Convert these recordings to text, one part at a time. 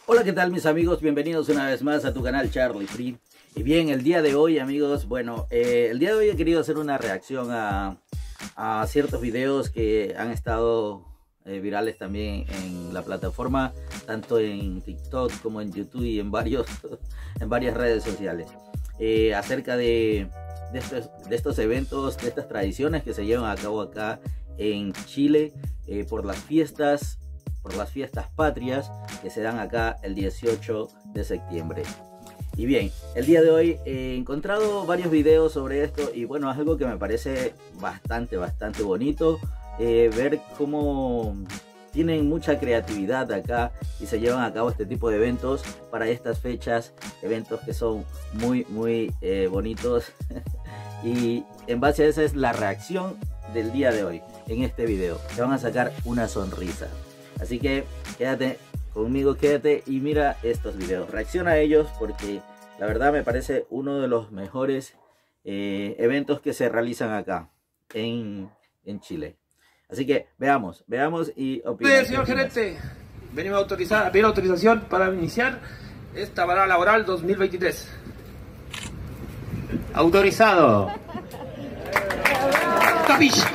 Hola, ¿qué tal mis amigos? Bienvenidos una vez más a tu canal Charlie Free. Y bien, el día de hoy amigos, el día de hoy he querido hacer una reacción a ciertos videos que han estado virales también en la plataforma, tanto en TikTok como en YouTube y en varias redes sociales, acerca de estos eventos, de estas tradiciones que se llevan a cabo acá en Chile por las fiestas patrias que se dan acá el 18 de septiembre. Y bien, el día de hoy he encontrado varios videos sobre esto y bueno, es algo que me parece bastante bonito, ver cómo tienen mucha creatividad acá y se llevan a cabo este tipo de eventos para estas fechas, eventos que son muy bonitos. Y en base a esa es la reacción del día de hoy en este video. Te van a sacar una sonrisa. Así que quédate conmigo, quédate y mira estos videos. Reacciona a ellos porque la verdad me parece uno de los mejores eventos que se realizan acá en Chile. Así que veamos y opinamos. Señor gerente, venimos a pedir autorización para iniciar esta parada laboral 2023. Autorizado. Capiche.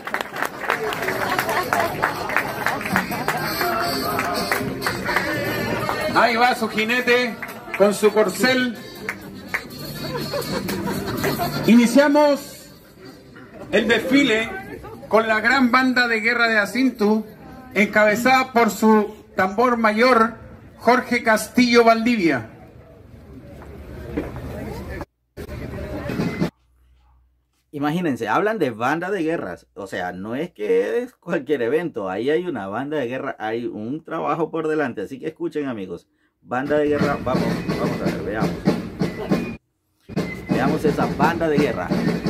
Ahí va su jinete con su corcel. Iniciamos el desfile con la gran banda de guerra de Asintu, encabezada por su tambor mayor, Jorge Castillo Valdivia. Imagínense, hablan de banda de guerras, o sea, no es que es cualquier evento, ahí hay una banda de guerra, hay un trabajo por delante, así que escuchen amigos, banda de guerra, vamos a ver, veamos esa banda de guerra.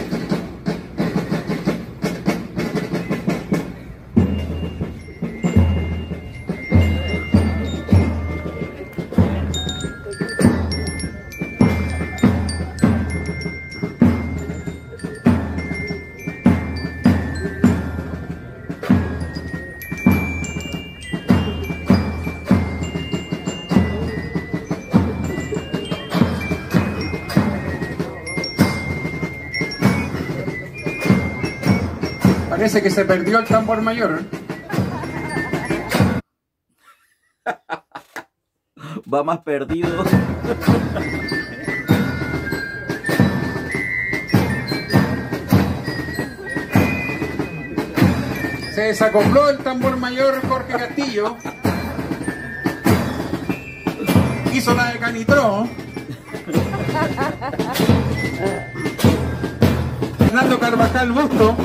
Parece que se perdió el tambor mayor. Va más perdido. Se desacopló el tambor mayor Jorge Castillo. Hizo la de Canitró. Fernando Carvajal Busto.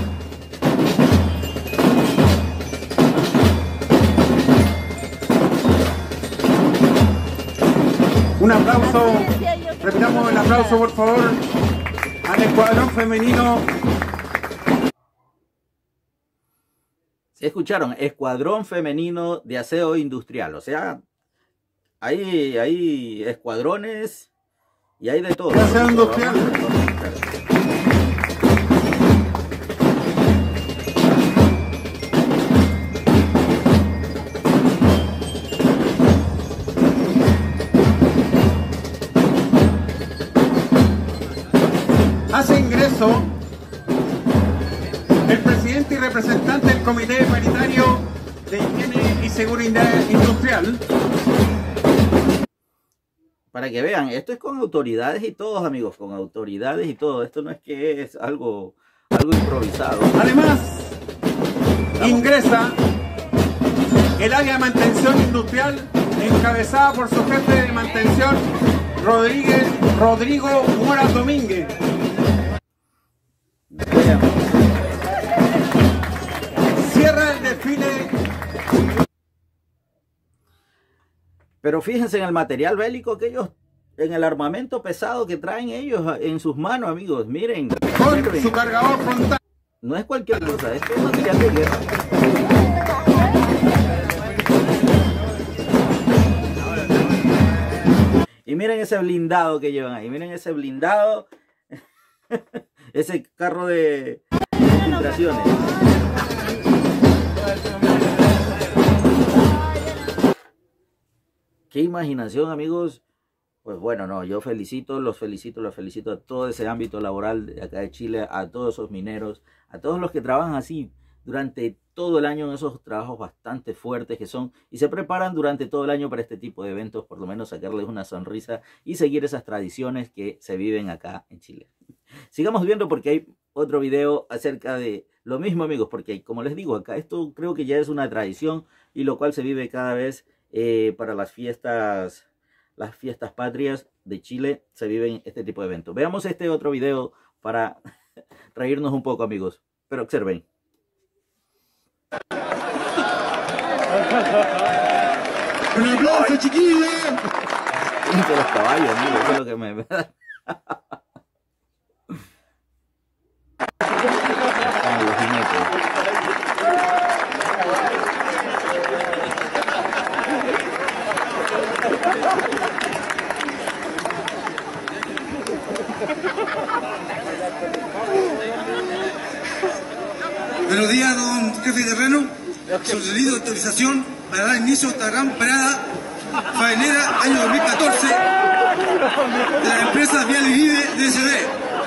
Un aplauso, repitamos el aplauso por favor al escuadrón femenino. ¿Se escucharon? Escuadrón femenino de aseo industrial, o sea, hay escuadrones y hay de todo. De aseo industrial. Hace ingreso el presidente y representante del Comité Paritario de Higiene y Seguridad Industrial. Para que vean, esto es con autoridades y todos amigos, con autoridades y todo. Esto no es que es algo improvisado. Además, ingresa el área de mantención industrial encabezada por su jefe de mantención, Rodrigo Mora Domínguez. Cierra el desfile. Pero fíjense en el material bélico que ellos, en el armamento pesado que traen ellos en sus manos, amigos. Miren. Con su cargador frontal. No es cualquier cosa, esto es material de guerra. Y miren ese blindado que llevan ahí, miren ese blindado, ese carro de filtraciones. qué imaginación, amigos. Pues bueno, no, yo los felicito a todo ese ámbito laboral de acá de Chile, a todos esos mineros, a todos los que trabajan así durante todo el año en esos trabajos bastante fuertes que son y se preparan durante todo el año para este tipo de eventos, por lo menos sacarles una sonrisa y seguir esas tradiciones que se viven acá en Chile. Sigamos viendo porque hay otro video acerca de lo mismo, amigos, porque como les digo acá, esto creo que ya es una tradición y lo cual se vive cada vez para las fiestas patrias de Chile, se viven este tipo de eventos. Veamos este otro video para reírnos un poco, amigos, pero observen. ¡Un aplauso, chiquillos! De los caballos, amigos, eso es lo que me da. Los jinetes. Buenos días, don jefe de terreno. Solicito autorización para dar inicio a esta gran parada faenera año 2014 de la empresa Vial y Vive DSD.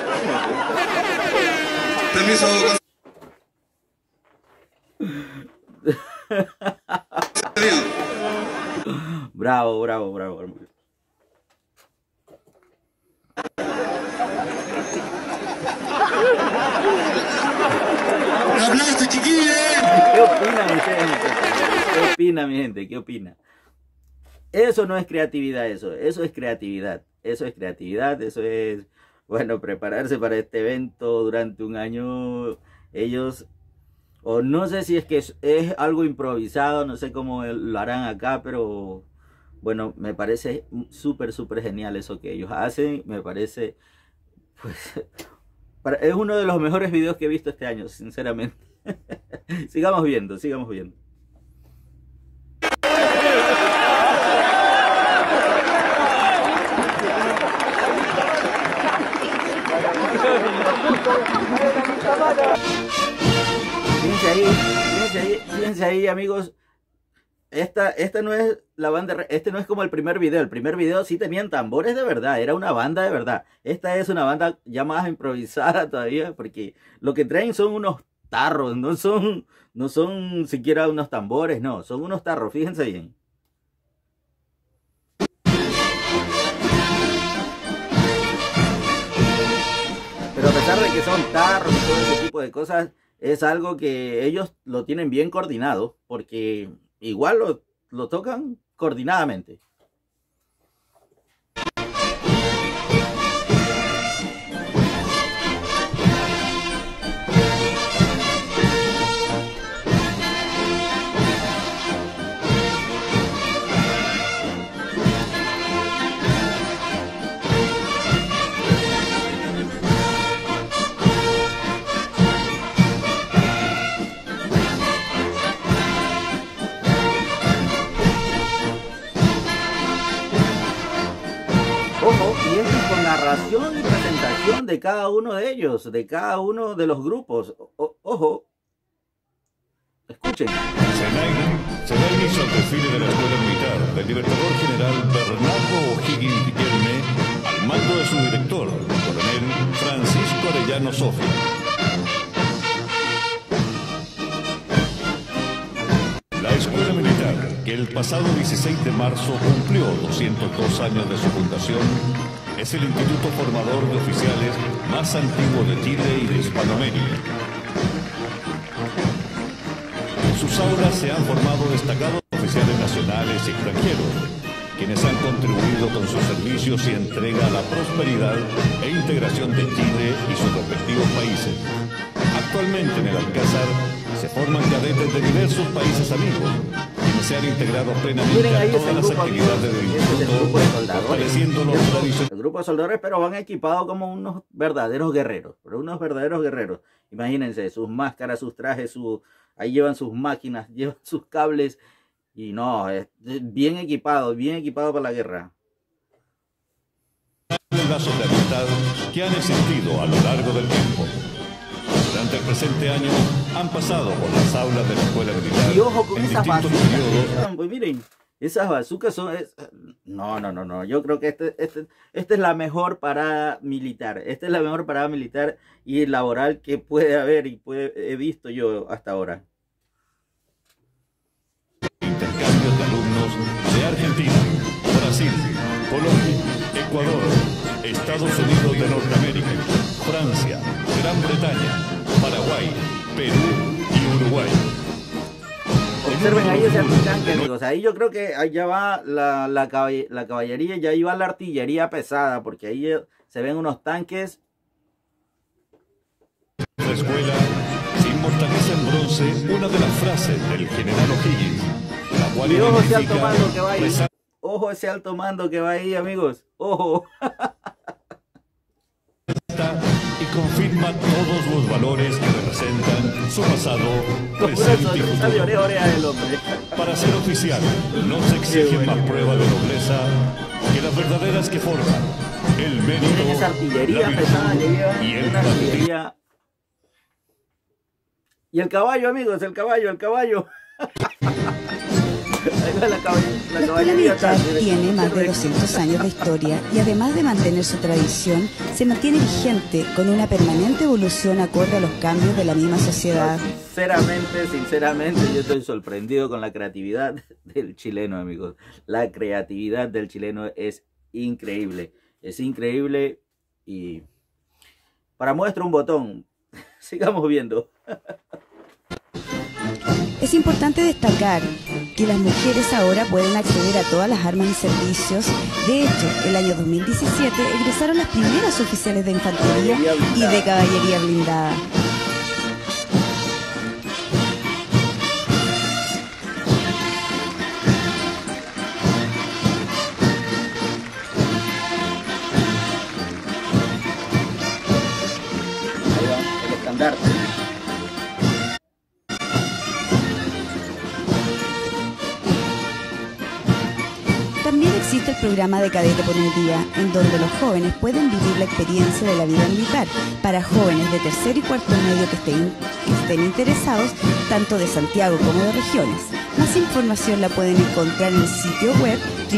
Permiso. Bravo, bravo, bravo. ¡Un aplauso, chiquillos! ¿Qué opina mi gente? ¿Qué opina mi gente? ¿Qué opina? Eso no es creatividad, eso es creatividad. Eso es creatividad, eso es, bueno, prepararse para este evento durante un año. Ellos, o no sé si es que es algo improvisado, no sé cómo lo harán acá, pero bueno, me parece súper genial eso que ellos hacen. Me parece, pues, es uno de los mejores videos que he visto este año, sinceramente. Sigamos viendo, sigamos viendo. Fíjense ahí, amigos. Esta no es la banda, este no es como el primer video. El primer video sí tenían tambores de verdad, era una banda de verdad. Esta es una banda ya más improvisada todavía, porque lo que traen son unos tarros, no son siquiera unos tambores, no, son unos tarros, fíjense bien. Pero a pesar de que son tarros y todo ese tipo de cosas, es algo que ellos lo tienen bien coordinado, porque igual lo tocan coordinadamente. Ojo, y esto es con narración y presentación de cada uno de ellos, de cada uno de los grupos. Ojo, escuchen. Se da inicio al desfile de la Escuela Militar del Libertador General Bernardo O'Higgins Guillerme al mando de su director, coronel Francisco Arellano Sofia. La Escuela Militar, que el pasado 16 de marzo cumplió 202 años de su fundación, es el instituto formador de oficiales más antiguo de Chile y de Hispanoamérica. En sus aulas se han formado destacados oficiales nacionales y extranjeros, quienes han contribuido con sus servicios y entrega a la prosperidad e integración de Chile y sus respectivos países. Actualmente en el Alcázar se forman cadetes de diversos países amigos, quienes se han integrado plenamente a todas las actividades del instituto, fortaleciendo los tradicionales. El grupo de soldadores, pero van equipados como unos verdaderos guerreros, Imagínense, sus máscaras, sus trajes, ahí llevan sus máquinas, llevan sus cables, y no, es bien equipado para la guerra. Lazos de amistad que han existido a lo largo del tiempo. Durante el presente año han pasado por las aulas de la Escuela Militar. Y ojo con en esas distintos basuras. periodos. Pues miren, Esas bazucas son... No. Yo creo que esta es la mejor parada militar. Esta es la mejor parada militar y laboral que puede haber y he visto yo hasta ahora. Intercambios de alumnos de Argentina, Brasil, Colombia, Ecuador, Estados Unidos de Norteamérica, Francia, Gran Bretaña, Paraguay, Perú y Uruguay. Observen ahí ese tanque, amigos. Ahí yo creo que allá va la caballería, ya iba la artillería pesada, porque ahí se ven unos tanques. La escuela inmortaliza en bronce una de las frases del general O'Higgins, la cual Y ojo ese alto identifica, mando que va ahí. resalta Ojo ese alto mando que va ahí, amigos. Ojo. y confirma todos los valores que representan su pasado, Con una presente y sonrisa de futuro. oreja del hombre. Para ser oficial, no se exige más prueba de nobleza que las verdaderas que forjan el mérito, Miren esa artillería la pesada que virtud lleva. y el Una patriotismo. artillería. Y el caballo, amigos, el caballo. Ahí va la La escuela caballería. militar tiene más de 200 años de historia y además de mantener su tradición, se mantiene vigente con una permanente evolución acorde a los cambios de la misma sociedad. Sinceramente, yo estoy sorprendido con la creatividad del chileno, amigos. La creatividad del chileno es increíble. Es increíble y para muestra un botón. Sigamos viendo. Es importante destacar que las mujeres ahora pueden acceder a todas las armas y servicios. De hecho, el año 2017 egresaron las primeras oficiales de infantería y de caballería blindada. Ahí va, el estandarte. También existe el programa de Cadete por un Día, en donde los jóvenes pueden vivir la experiencia de la vida militar para jóvenes de tercer y cuarto medio que estén interesados, tanto de Santiago como de regiones. Más información la pueden encontrar en el sitio web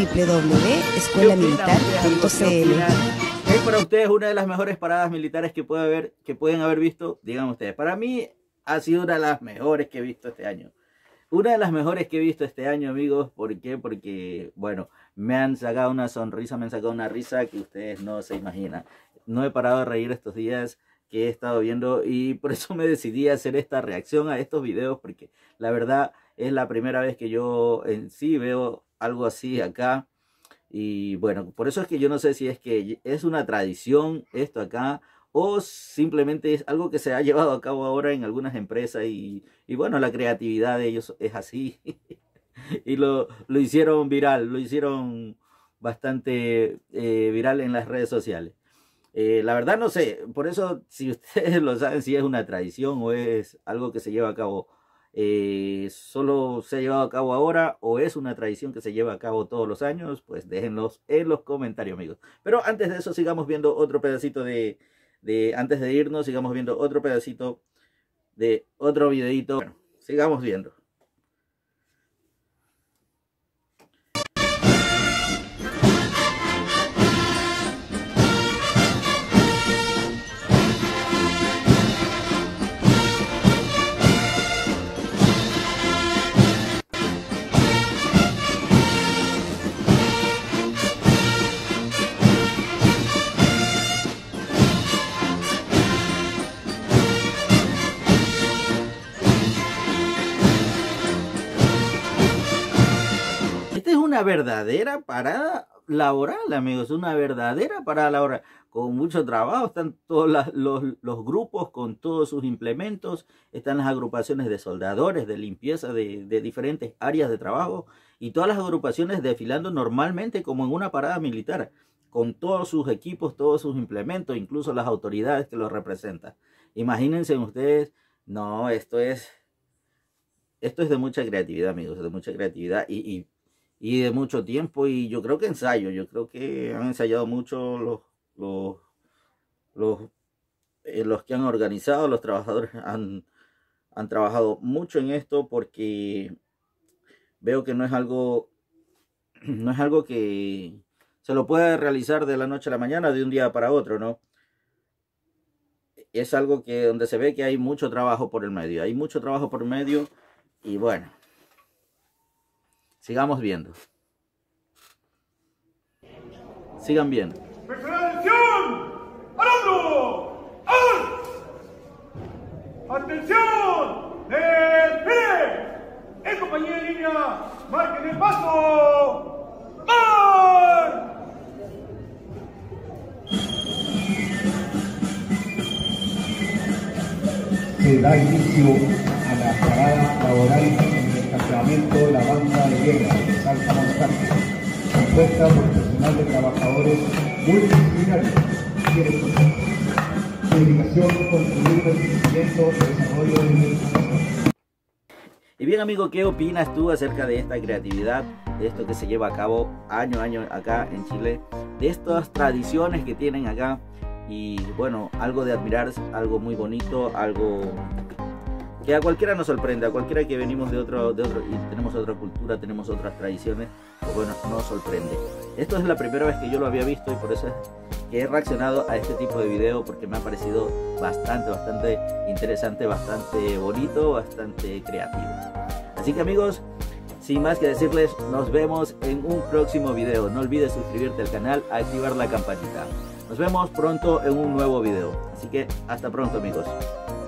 www.escuelamilitar.cl. Es para ustedes una de las mejores paradas militares que pueden haber visto, digan ustedes. Para mí ha sido una de las mejores que he visto este año. Una de las mejores que he visto este año, amigos. ¿Por qué? Porque, bueno, me han sacado una sonrisa, me han sacado una risa que ustedes no se imaginan. No he parado de reír estos días que he estado viendo y por eso me decidí a hacer esta reacción a estos videos, porque la verdad es la primera vez que yo en sí veo algo así acá. Y bueno, por eso es que yo no sé si es que es una tradición esto acá o simplemente es algo que se ha llevado a cabo ahora en algunas empresas y bueno, la creatividad de ellos es así. Y lo hicieron viral, lo hicieron bastante viral en las redes sociales. La verdad no sé, por eso si ustedes lo saben, si es una tradición o es algo que se lleva a cabo solo se ha llevado a cabo ahora o es una tradición que se lleva a cabo todos los años, pues déjenlos en los comentarios, amigos. Pero antes de eso sigamos viendo otro pedacito antes de irnos, sigamos viendo otro pedacito de otro videito. Bueno, sigamos viendo. Una verdadera parada laboral, amigos, una verdadera parada laboral, con mucho trabajo. Están todos los grupos con todos sus implementos, están las agrupaciones de soldadores, de limpieza de diferentes áreas de trabajo y todas las agrupaciones desfilando normalmente como en una parada militar, con todos sus equipos, todos sus implementos, incluso las autoridades que los representan. Imagínense ustedes, no, esto es de mucha creatividad, amigos, de mucha creatividad y de mucho tiempo, y yo creo que yo creo que han ensayado mucho los que han organizado, los trabajadores han trabajado mucho en esto, porque veo que no es algo no es algo que se lo puede realizar de la noche a la mañana, de un día para otro, ¿no? Es algo que donde se ve que hay mucho trabajo por el medio. Hay mucho trabajo por el medio y bueno, sigamos viendo. Sigan viendo. ¡Atención! ¡Al hombro! ¡Atención! ¡Desfile! En compañía de línea, marquen el paso. ¡Mar! Se da inicio a la parada laboral en el estacionamiento de la banda de guerra de Salta Montaje, compuesta por personal de trabajadores multidisciplinarios su dedicación contribuir al crecimiento y desarrollo de nuestra. Y bien, amigo, ¿qué opinas tú acerca de esta creatividad, de esto que se lleva a cabo año a año acá en Chile, de estas tradiciones que tienen acá? Y bueno, algo de admirar, algo muy bonito, algo que a cualquiera nos sorprende, a cualquiera que venimos de otro y tenemos otra cultura, tenemos otras tradiciones, pues bueno, nos sorprende. Esto es la primera vez que yo lo había visto y por eso es que he reaccionado a este tipo de video, porque me ha parecido bastante interesante, bastante bonito, bastante creativo. Así que amigos, sin más que decirles, nos vemos en un próximo video. No olvides suscribirte al canal, activar la campanita. Nos vemos pronto en un nuevo video. Así que hasta pronto, amigos.